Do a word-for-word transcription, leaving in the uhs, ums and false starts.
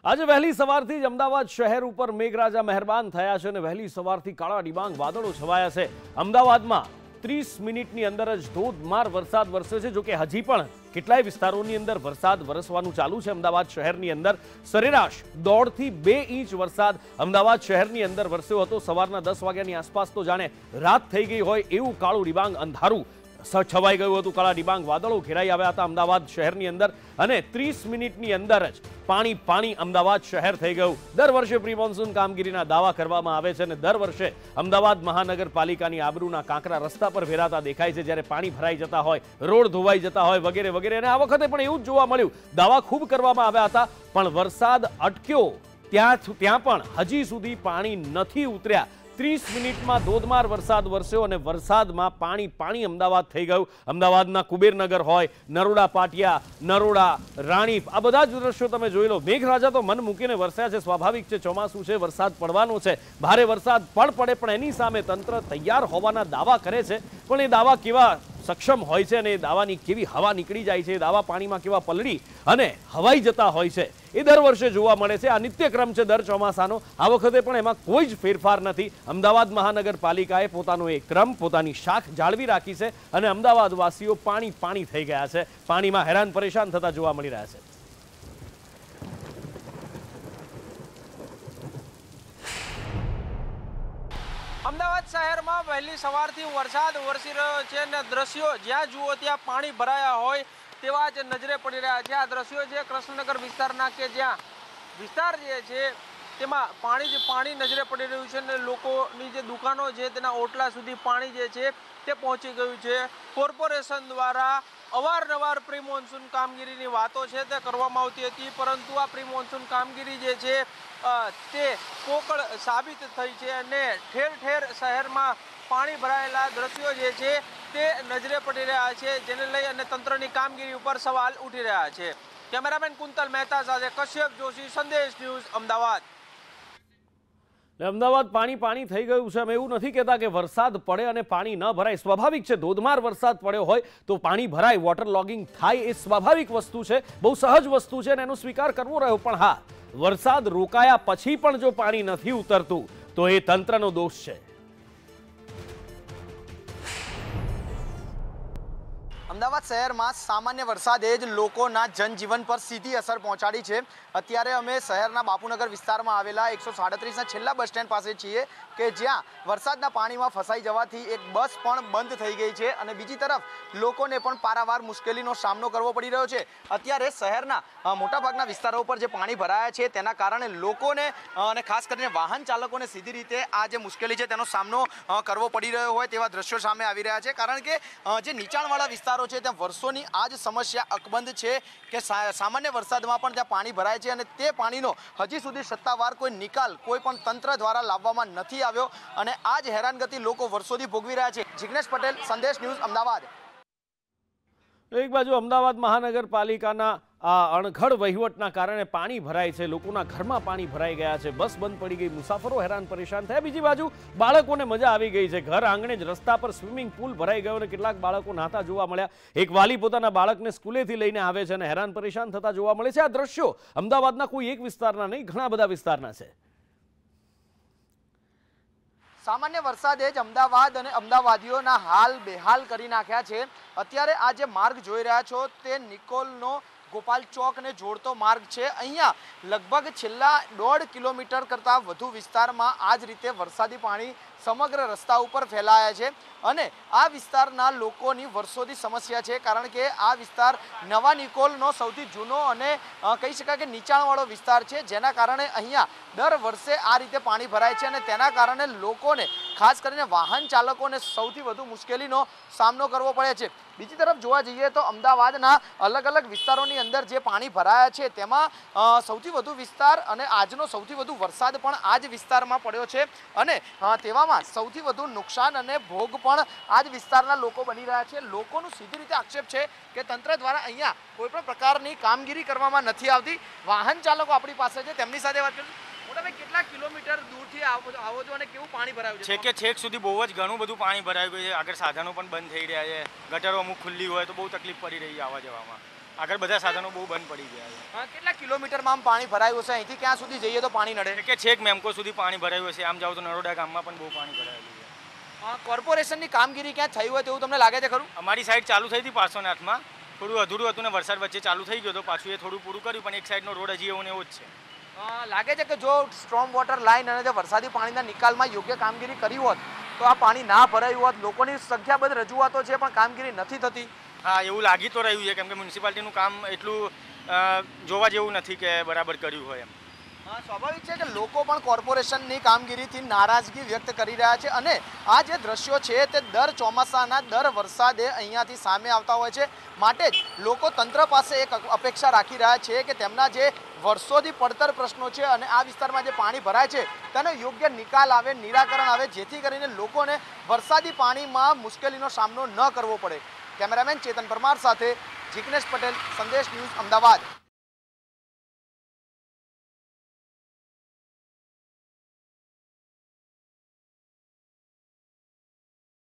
આજે વહેલી સવારથી જ અમદાવાદ શહેર ઉપર મેઘરાજા મહેરબાન થયા છે અને વહેલી સવારથી કાળા ડિબાંગ વાદળો છવાયા છે। અમદાવાદમાં ત્રીસ મિનિટની અંદર જ ધોધમાર વરસાદ વરસ્યો છે। જો કે હજી પણ કેટલાય વિસ્તારોની અંદર વરસાદ વરસવાનું ચાલુ છે। અમદાવાદ શહેરની અંદર સરેરાશ દોઢથી બે ઇંચ વરસાદ અમદાવાદ શહેરની અંદર વરસ્યો હતો। સવારના દસ વાગ્યાની આસપાસ તો જાણે રાત થઈ ગઈ હોય એવું કાળું ડિબાંગ અંધારું છવાઈ ગયું હતું। કાળા ડિબાંગ વાદળો ઘેરાઈ આવ્યા હતા અમદાવાદ શહેરની અંદર અને ત્રીસ મિનિટની અંદર જ પાણી પાણી અમદાવાદ શહેર થઈ ગયું। દર વર્ષે પ્રી મોન્સૂન કામગીરીના દાવા કરવામાં આવે છે અને દર વર્ષે અમદાવાદ મહાનગરપાલિકાની આબરૂના કાંકરા રસ્તા પર વેરાતા દેખાય છે જ્યારે પાણી ભરાઈ જતા હોય, રોડ ધોવાઈ જતા હોય વગેરે વગેરે। અને આ વખતે પણ એવું જ જોવા મળ્યું। દાવા ખૂબ કરવામાં આવ્યા હતા પણ વરસાદ અટક્યો ત્યાં ત્યાં પણ હજી સુધી પાણી નથી ઉતર્યા। ત્રીસ મિનિટમાં ધોધમાર વરસાદ વરસ્યો અને વરસાદમાં પાણી પાણી અમદાવાદ થઈ ગયું। અમદાવાદના કુબેરનગર હોય, નરોડા પાટિયા, નરોડા, રાણીપ આ બધા જ દ્રશ્યો તમે જોઈ લો। મેઘરાજા તો મન મૂકીને વરસ્યા છે। સ્વાભાવિક છે, ચોમાસું છે, વરસાદ પડવાનો છે, ભારે વરસાદ પણ પડે પણ એની સામે તંત્ર તૈયાર હોવાના દાવા કરે છે પણ એ દાવા કેવા સક્ષમ હોય છે અને એ દાવાની કેવી હવા નીકળી જાય છે, એ દાવા પાણીમાં કેવા પલળી અને હવાઈ જતા હોય છે એ દર વર્ષે જોવા મળે છે। આ નિત્યક્રમ છે દર ચોમાસાનો। આ વખતે પણ એમાં કોઈ જ ફેરફાર નથી। અમદાવાદ મહાનગરપાલિકાએ પોતાનો એક ક્રમ, પોતાની શાખ જાળવી રાખી છે અને અમદાવાદવાસીઓ પાણી પાણી થઈ ગયા છે, પાણીમાં હેરાન પરેશાન થતા જોવા મળી રહ્યા છે। અમદાવાદ શહેરમાં વહેલી સવારથી વરસાદ વરસી રહ્યો છે અને દ્રશ્યો જ્યાં જુઓ ત્યાં પાણી ભરાયા હોય તેવા જ નજરે પડી રહ્યા છે। આ દ્રશ્યો છે કૃષ્ણનગર વિસ્તારના કે જ્યાં વિસ્તાર જે છે તેમાં પાણી જ પાણી નજરે પડી રહ્યું છે અને લોકોની જે દુકાનો છે તેના ઓટલા સુધી પાણી જે છે તે પહોંચી ગયું છે। કોર્પોરેશન દ્વારા અવારનવાર પ્રી મોન્સૂન કામગીરીની વાતો છે તે કરવામાં આવતી હતી પરંતુ આ પ્રી મોન્સૂન કામગીરી જે છે તે પોકળ સાબિત થઈ છે અને ઠેર ઠેર શહેરમાં પાણી ભરાયેલા દ્રશ્યો જે છે તે નજરે પડી રહ્યા છે જેને લઈ અને તંત્રની કામગીરી ઉપર સવાલ ઉઠી રહ્યા છે। કેમેરામેન કુંતલ મહેતા સાથે કશ્યપ જોશી, સંદેશ ન્યૂઝ, અમદાવાદ। અમદાવાદ પાણી પાણી થઈ ગયું છે। અમે એવું નથી કહેતા કે વરસાદ પડે અને પાણી ન ભરાય। સ્વાભાવિક છે, ધોધમાર વરસાદ પડ્યો હોય તો પાણી ભરાય, વોટર લોગિંગ થાય, એ સ્વાભાવિક વસ્તુ છે, બહુ સહજ વસ્તુ છે અને એનો સ્વીકાર કરવો રહ્યો। પણ હા, વરસાદ રોકાયા પછી પણ જો પાણી નથી ઉતરતું તો એ તંત્રનો દોષ છે। અમદાવાદ શહેરમાં સામાન્ય વરસાદે જ લોકોના જનજીવન પર સીધી અસર પહોંચાડી છે। અત્યારે અમે શહેરના બાપુનગર વિસ્તારમાં આવેલા એકસો સાડત્રીસના છેલ્લા બસ સ્ટેન્ડ પાસે છીએ કે જ્યાં વરસાદના પાણીમાં ફસાઈ જવાથી એક બસ પણ બંધ થઈ ગઈ છે અને બીજી તરફ લોકોને પણ પારાવાર મુશ્કેલીનો સામનો કરવો પડી રહ્યો છે। અત્યારે શહેરના મોટાભાગના વિસ્તારો પર જે પાણી ભરાયા છે તેના કારણે લોકોને અને ખાસ કરીને વાહન ચાલકોને સીધી રીતે આ જે મુશ્કેલી છે તેનો સામનો કરવો પડી રહ્યો હોય તેવા દ્રશ્યો સામે આવી રહ્યા છે। કારણ કે જે નીચાણવાળા વિસ્તારો છે ત્યાં વર્ષોની આ જ સમસ્યા અકબંધ છે કે સામાન્ય વરસાદમાં પણ ત્યાં પાણી ભરાય છે અને તે પાણીનો હજી સુધી સત્તાવાર કોઈ નિકાલ કોઈ પણ તંત્ર દ્વારા લાવવામાં નથી આવ્યો અને આ જ હેરાનગતિ લોકો વર્ષોથી ભોગવી રહ્યા છે। જિગ્નેશ પટેલ, સંદેશ ન્યૂઝ, અમદાવાદ। એક બાજુ અમદાવાદ મહાનગરપાલિકાના આ અણઘડ વહીવટના કારણે પાણી ભરાય છે, લોકોના ઘરમાં પાણી ભરાઈ ગયા છે, બસ બંધ પડી ગઈ, મુસાફરો હેરાન પરેશાન થયા। બીજી બાજુ બાળકોને મજા આવી ગઈ છે, ઘર આંગણે જ રસ્તા પર સ્વિમિંગ પુલ ભરાઈ ગયો અને કેટલાક બાળકો નહાતા જોવા મળ્યા। એક વાલી પોતાના બાળકને સ્કૂલેથી લઈને આવે છે અને હેરાન પરેશાન થતા જોવા મળે છે। આ દ્રશ્યો અમદાવાદના કોઈ એક વિસ્તારના નહીં, ઘણા બધા વિસ્તારના છે। સામાન્ય વરસાદે જ અમદાવાદ અને અમદાવાદીઓના હાલ બેહાલ કરી નાખ્યા છે। અત્યારે આ જે માર્ગ જોઈ રહ્યા છો તે નિકોલનો ગોપાલ ચોકને જોડતો માર્ગ છે। અહીંયા લગભગ છેલ્લા દોઢ કિલોમીટર કરતાં વધુ વિસ્તારમાં આ જ રીતે વરસાદી પાણી સમગ્ર રસ્તા ઉપર ફેલાયા છે અને આ વિસ્તારના લોકોની વર્ષોથી સમસ્યા છે કારણ કે આ વિસ્તાર નવા નિકોલનો સૌથી જૂનો અને કહી શકાય કે નીચાણવાળો વિસ્તાર છે જેના કારણે અહીંયા દર વર્ષે આ રીતે પાણી ભરાય છે અને તેના કારણે લોકોને ખાસ કરીને વાહન ચાલકોને સૌથી વધુ મુશ્કેલીનો સામનો કરવો પડે છે। બીજી તરફ જોવા જઈએ તો અમદાવાદના અલગ અલગ વિસ્તારોની અંદર જે પાણી ભરાયા છે તેમાં સૌથી વધુ વિસ્તાર અને આજનો સૌથી વધુ વરસાદ પણ આ જ વિસ્તારમાં પડ્યો છે અને તેવામાં સૌથી વધુ નુકસાન અને ભોગ પણ આ જ વિસ્તારના લોકો બની રહ્યા છે। લોકોનું સીધી રીતે આક્ષેપ છે કે તંત્ર દ્વારા અહીંયા કોઈ પણ પ્રકારની કામગીરી કરવામાં નથી આવતી। વાહન ચાલકો આપણી પાસે છે, તેમની સાથે વાત કરીએ। મોટાભાઈ, કેટલા કિલોમીટર દૂરથી આવો છો અને કેવું પાણી ભરાયું છે? છે કે છેક સુધી બહુ જ ઘણું બધું પાણી ભરાયું ગયું છે। આગળ સાધનો પણ બંધ થઈ રહ્યા છે, ગટરો અમુક ખુલ્લી હોય તો બહુ તકલીફ પડી રહી છે આવવા જવામાં। આગળ બધા સાધનો બહુ બંધ પડી ગયા છે. અ, કેટલા કિલોમીટરમાં આમ પાણી ભરાયું હશે? અહીંથી ક્યાં સુધી જઈએ તો પાણી નડે? એટલે કે છેક મેમકો સુધી પાણી ભરાયું હશે. આમ જાવ તો નરોડા ગામમાં પણ બહુ પાણી ભરાયેલું છે. અ, કોર્પોરેશનની કામગીરી ક્યાં થઈ હોય તેવું તમને લાગે છે ખરું? અમારી સાઈડ ચાલુ થઈ હતી પાર્શ્વનાથમાં, થોડું અધૂરું હતું ને વરસાદ વચ્ચે ચાલુ થઈ ગયો તો પાછું એ થોડું પૂરું કર્યું, પણ એક સાઈડનો રોડ હજી એવો ને એવો જ છે. અ, લાગે છે કે જો સ્ટ્રોમ વોટર લાઇન અને જે વરસાદી પાણીના નિકાલમાં યોગ્ય કામગીરી કરી હોત તો આ પાણી ના ભરાયું હોત. લોકોની સંખ્યાબંધ રજૂઆતો છે પણ કામગીરી નથી થતી. હા, એવું લાગી તો રહ્યું છે, કેમ કે મ્યુનિસિપાલિટીનું કામ એટલું અ, જોવા જેવું નથી કે બરાબર કર્યું હોય એમ. હા, સ્વાભાવિક છે કે લોકો પણ કોર્પોરેશનની કામગીરીથી નારાજગી વ્યક્ત કરી રહ્યા છે અને આ જે દ્રશ્યો છે તે દર ચોમાસાના દર વરસાદે અહીંયાથી સામે આવતા હોય છે. માટે જ લોકો તંત્ર પાસે એક અપેક્ષા રાખી રહ્યા છે કે તેમના જે વર્ષોથી પડતર પ્રશ્નો છે અને આ વિસ્તારમાં જે પાણી ભરાય છે તેનો યોગ્ય નિકાલ આવે, નિરાકરણ આવે, જેથી કરીને લોકોને વરસાદી પાણીમાં મુશ્કેલીનો સામનો ન કરવો પડે. કેમેરામેન ચેતન પરમાર સાથે જિગ્નેશ પટેલ, સંદેશ ન્યૂઝ, અમદાવાદ.